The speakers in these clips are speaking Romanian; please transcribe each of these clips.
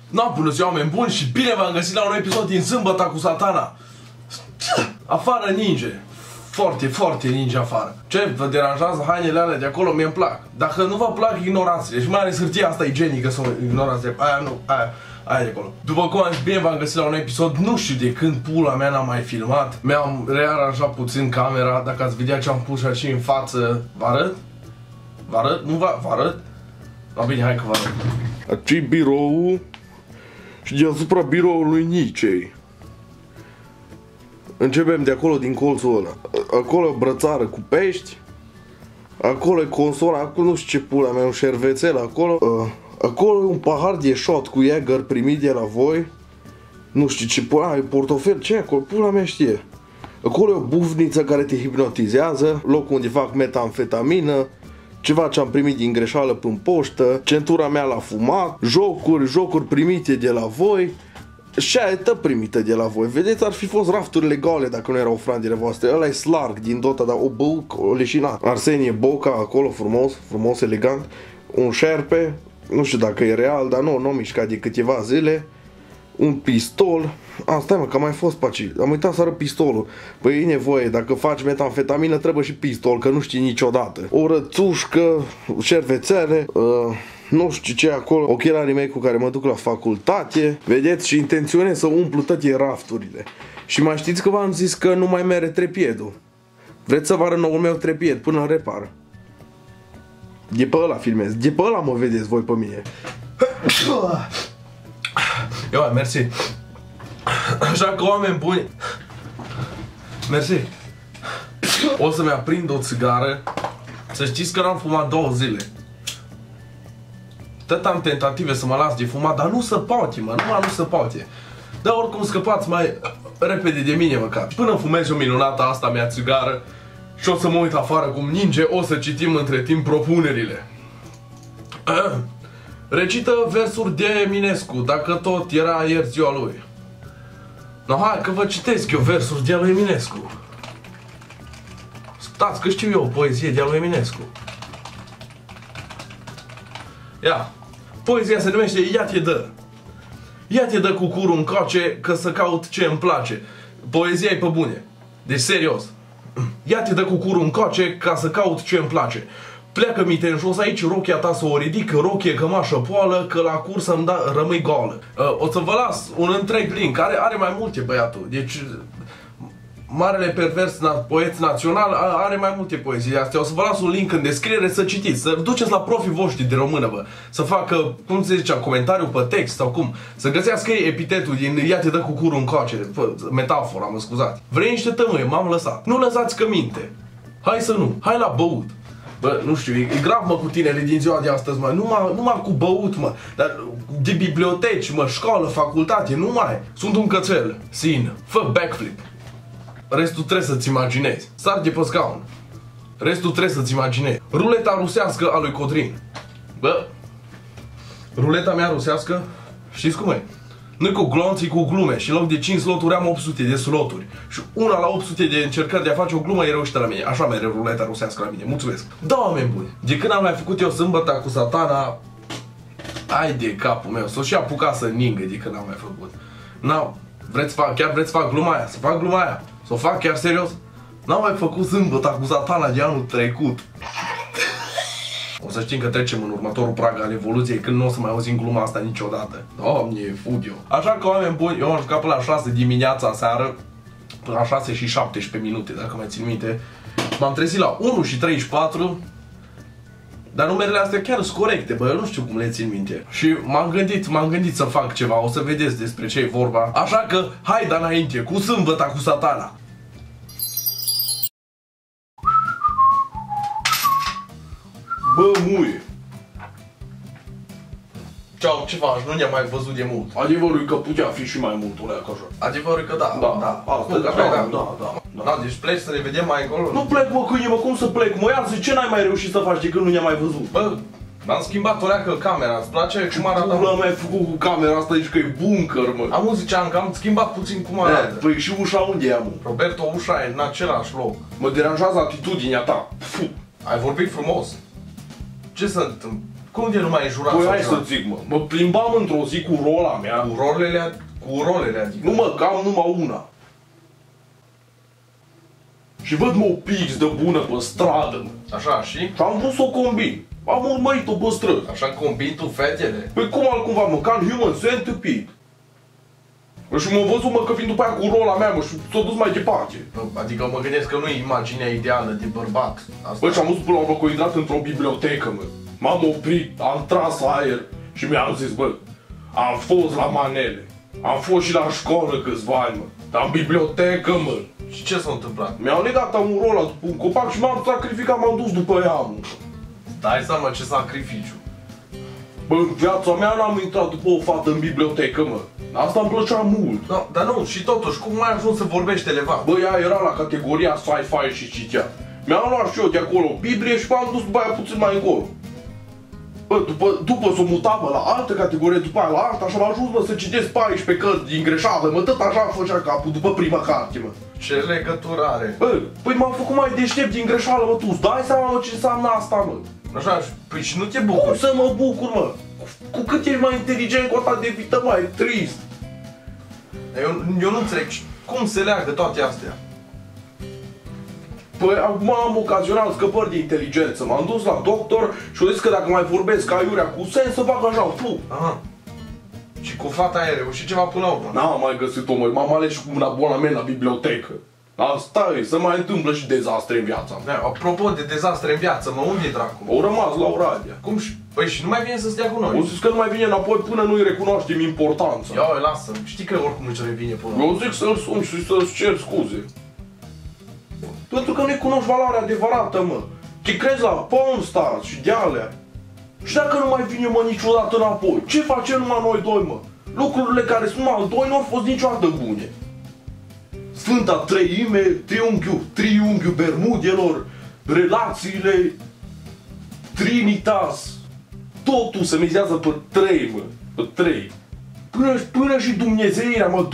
Na, bună ziua, oameni buni, și bine v-am găsit la un episod din Sâmbăta cu Satana. Afară ninge. Foarte, foarte ninge afară. Ce? Vă deranjează hainele alea de acolo? Mie-mi plac. Dacă nu vă plac, ignorați-le. Și mai ales hârtia asta igienică să ignorați. Aia nu, aia de acolo. După cum am zis, bine v-am găsit la un episod. Nu știu de când pula mea n-am mai filmat. Mi-am rearanjat puțin camera. Dacă ați vedea ce am pus aici în față. Vă arăt? Vă arăt? Nu vă arăt? Da, bine, hai că vă arăt. Aici-i biroul și deasupra biroului Nicei. Începem de acolo, din colțul ăla. Acolo brățară cu pești. Acolo e consola, acolo nu știu ce pula mea, un șervețel acolo. Acolo e un pahar de shot cu Jäger primit de la voi. Nu știu ce pula, e portofel, ce acolo, pula mea știe. Acolo e o bufniță care te hipnotizează, locul unde fac metamfetamină. Ceva ce am primit din greșeală până poștă, centura mea l-a fumat, jocuri primite de la voi și aia e tot primită de la voi. Vedeți, ar fi fost rafturile goale dacă nu erau frangele voastre. Ăla e Slark din Dota, dar o băuc, o leșinat. Arsenie Boca acolo, frumos, elegant. Un șerpe, nu știu dacă e real, dar nu mișcat de câteva zile. Un pistol. Stai mă, că a mai fost pe aici. Am uitat să arăt pistolul. Păi e nevoie, dacă faci metamfetamină trebuie și pistol, că nu știi niciodată. O rățușcă, șervețele, nu știu ce acolo, ochelarii mei cu care mă duc la facultate. Vedeți, și intenționez să umplu toate rafturile. Și mai știți că v-am zis că nu mai mere trepiedul. Vreți să vă arăt noul meu trepied până îl repar? De pe ăla filmez, de pe ăla mă vedeți voi pe mine. Eu, mersi. Așa că, oameni buni, mersi. O să-mi aprind o țigară. Să știți că n-am fumat 2 zile. Tot am tentative să mă las de fumat, dar nu se poate, mă, nu se poate. Dar oricum scăpați mai repede de mine măcar. Până fumez o minunată asta mea țigară și o să mă uit afară cum ninge, o să citim între timp propunerile. Recită versuri de Eminescu, dacă tot era ieri ziua lui. No, hai că vă citesc eu versuri de lui Eminescu. Stați că știu eu o poezie de lui Eminescu. Ia, poezia se numește Ia te dă. Ia te dă cu curul încoace că să caut ce îmi place. Poezia e pe bune. Deci serios. Ia te dă cu curul încoace ca să caut ce îmi place. Pleacă-mi-te în jos aici, rochia ta să o ridic, rochie cămașă poală, că la cursă îmi rămâi goală. O să vă las un întreg link, are mai multe băiatul, deci marele pervers poet național are mai multe poezii astea. O să vă las un link în descriere să citiți, să duceți la profii voștri de română, bă, să facă, cum se zicea, comentariu pe text sau cum, să găsească ei epitetul din Ia te dă cu curul încoace, metafora, mă scuzați. Vrei niște tămâie, m-am lăsat. Nu lăsați că minte. Hai să nu, hai la băut. Bă, nu știu, e grav, mă, cu tineri din ziua de astăzi, mă, numai cu băut, mă, dar de biblioteci, mă, școală, facultate, nu mai. Sunt un cățel, sin, fă backflip. Restul trebuie să-ți imaginezi. Sar de pe scaun. Restul trebuie să-ți imaginezi. Ruleta rusească a lui Codrin. Bă, ruleta mea rusească, știți cum e? Nu cu glonții, cu glume și în loc de 5 sloturi am 800 de sloturi. Și una la 800 de încercări de a face o glumă e reușită la mine. Așa merge ruleta rusească la mine. Mulțumesc. Da, oameni buni. De când am mai făcut eu Sâmbăta cu Satana, ai de capul meu. S-o și apucat să ningă de când am mai făcut. Chiar vreți să fac gluma aia? Să fac gluma aia? Să o fac chiar serios? N-am mai făcut Sâmbăta cu Satana de anul trecut. O să știm că trecem în următorul prag al evoluției, când nu o să mai auzim gluma asta niciodată. Doamne, fud eu. Așa că, oameni buni, eu am jucat până la 6 dimineața seară, până la 6 și 17 minute, dacă mai țin minte. M-am trezit la 1 și 34, dar numerele astea chiar sunt corecte, bă, eu nu știu cum le țin minte. Și m-am gândit să fac ceva, o să vedeți despre ce e vorba. Așa că, hai da înainte, cu Sâmbăta cu Satana. Bă, muie! Ceau, ce faci? Nu ne-am mai văzut de mult. Adevărul e că putea fi și mai mult, oleacă așa. Adevărul e că da. Da, deci pleci să ne vedem mai încolo? Nu plec, mă, câine, mă, cum să plec? Mă, iar ce n-ai mai reușit să faci de când nu ne-am mai văzut? Bă, m-am schimbat oleacă camera, îți place cum arată? Nu l-am mai făcut cu camera asta, zici că e bunker, mă. Am ziceam că am schimbat puțin cum arată. Păi și ușa unde e, mă? Roberto, ușa e în același loc. Mă deranjează atitudinea ta. Ai vorbit frumos. Ce să întâmplă? Cum de nu mai înjurat? Păi hai să zic, mă plimbam într-o zi cu rola mea. Cu rolele, adică. Nu mă, că am numai una. Și văd mă o pix de bună pe stradă, mă. Așa, și? Și am vrut să o combin. Am urmărit-o pe străzi. Așa combini tu fetele? Păi cum altcumva, mă, ca în Human Centipede. Și m-a văzut, mă, că vin după aia cu rola mea, mă, și s-a dus mai departe. Adică mă gândesc că nu e imaginea ideală de bărbat. Asta. Bă, și am văzut până la urmă că a intrat într-o bibliotecă, mă. M-am oprit, am tras aer și mi-am zis, bă, am fost la manele. Am fost și la școală câțiva ani, mă. Dar în bibliotecă, mă. Și ce s-a întâmplat? Mi-au legat un rola după un copac și m-am sacrificat, m-am dus după ea, mă. Dai seama ce sacrificiu. Bă, în viața mea n-am intrat după o fată în bibliotecă, mă. Asta îmi plăcea mult. No, dar nu, și totuși, cum ai ajuns să vorbești elevant? Bă, ea era la categoria sci-fi și citea. Mi-am luat și eu de acolo Biblie și m-am dus după aia puțin mai încolo. Bă, după s-o muta, bă, la altă categorie, după aia la alta, și am ajuns, mă, să citesc 14 cărți din greșeală, mă, tot așa făcea capul după prima carte, mă. Ce legătură are? Bă, păi m-am făcut mai deștept din greșeală, mă, tu îți dai seama, mă, ce înseamnă asta, mă? Așa, păi și nu te Cum bucuri? să mă bucur, mă? Cu cât ești mai inteligent, cu atât de vită mai trist. Eu nu înțeleg cum se leagă toate astea. Păi acum am ocazional scăpări de inteligență. M-am dus la doctor și au zis că dacă mai vorbesc aiurea cu sens, să fac așa, fu. Aha. Și cu fata aia reușit ceva până la urmă? N-am mai găsit-o, mă. M-am ales și cu un abonament la bibliotecă. Asta e, să mai întâmplă și dezastre în viața mea. Da, apropo de dezastre în viață, mă, unde e dracu? Au rămas la Oradea. Cum și... Păi și nu mai vine să stea cu Au noi? zis că nu mai vine înapoi până nu-i recunoaștem importanța. Ia, lasă, știi că oricum îți revine până la urmă. Eu zic să-l sun și să-ți cer scuze. Pentru că nu-i cunoști valoarea adevărată, mă. Te crezi la Pawn Stars și de alea. Și dacă nu mai vine, mă, niciodată înapoi, ce facem numai noi doi, mă? Lucrurile care sunt numai al doi nu au fost niciodată bune. Sfânta Treime, triunghiul Bermudelor, relațiile, Trinitas, totul se mizează pe trei, mă, pe trei. Până și Dumnezeirea, mă,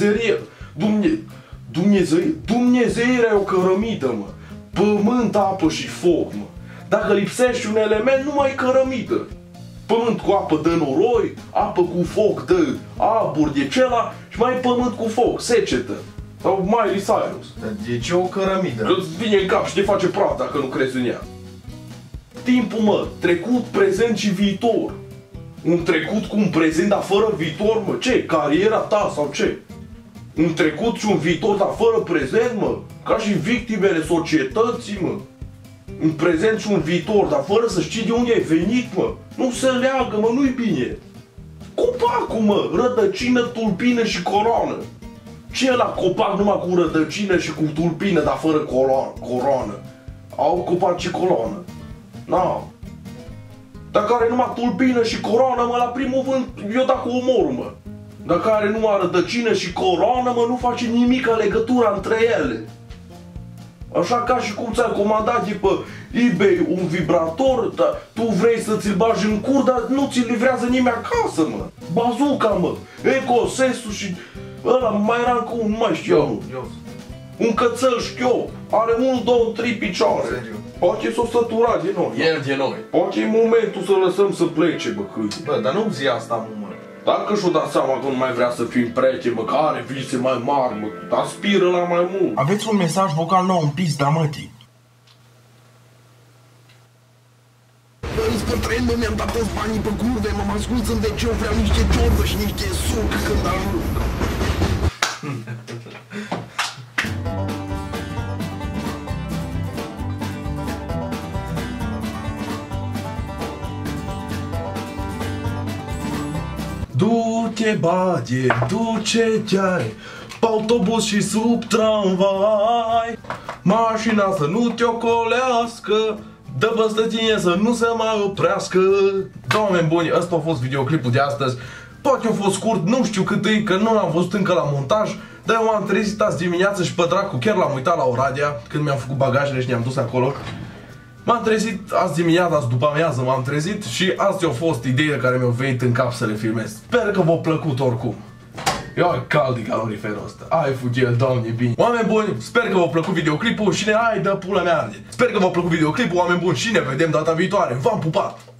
Dumnezeirea e o cărămidă, mă. Pământ, apă și foc, mă. Dacă lipsește un element, nu mai e cărămidă. Pământ cu apă dă noroi, apă cu foc dă abur de cela și mai pământ cu foc, secetă. Sau Miley Cyrus. Dar de ce o cărămidă? Îți vine în cap și te face praf dacă nu crezi în ea. Timpul, mă, trecut, prezent și viitor. Un trecut cu un prezent, dar fără viitor, mă, ce? Cariera ta sau ce? Un trecut și un viitor, dar fără prezent, mă? Ca și victimele societății, mă. Un prezent și un viitor, dar fără să știi de unde ai venit, mă. Nu se leagă, mă, nu-i bine. Copacul, mă, rădăcină, tulpină și coroană. Ce e la copac numai cu rădăcină și cu tulpină, dar fără coroană? Au copac și coloană. N-au. Dacă are numai tulpină și coroană, mă, la primul vânt, eu dacă omor, mă. Dacă are numai rădăcină și coroană, mă, nu face nimic legătura între ele. Așa ca și cum ți-ai comandat de pe eBay un vibrator, dar tu vrei să ți-l bagi în cur, dar nu ți-l livrează nimeni acasă, mă. Bazooka, mă. Ecosesul și ăla, mai era cu un, nu mai știu eu. Un cățel șchiop. Are 1, 2, 3 picioare. Seriu? Poate s-o sătura de noi. El de noi. Poate e momentul să lăsăm să plece, bă, câte. Bă, dar nu-mi zi asta, mă. Dacă și-o dat seama că nu mai vrea să fim prieteni, mă, că are vise mai mari, mă, aspiră la mai mult. Aveți un mesaj vocal nou în pizda, mătii. Îți pătrend, mă, mi-am dat toți banii pe curve, mă ascult în WC, vreau niște ciorbă și niște suc când ajung. Du-te, bage, du-te-ai pe autobuz și sub tramvai. Mașina să nu te ocolească, dă băstătine să nu se mai oprească. Doamne buni, ăsta a fost videoclipul de astăzi. Poate a fost scurt, nu știu cât e, că nu l-am văzut încă la montaj. Dar eu m-am trezit azi dimineață și pe dracu chiar l-am uitat la Oradea, când mi-am făcut bagajele și ne-am dus acolo. M-am trezit azi dimineața, azi după amiază m-am trezit și asta a fost ideea care mi-a venit în cap să le filmez. Sper că v-a plăcut oricum. Eu ai cald din caloriferul ăsta. Ai fugie, doamne, bine. Oameni buni, sper că v-a plăcut videoclipul și ne... Hai, dă pula mea arde. Sper că v-a plăcut videoclipul, oameni buni, și ne vedem data viitoare. V-am pupat!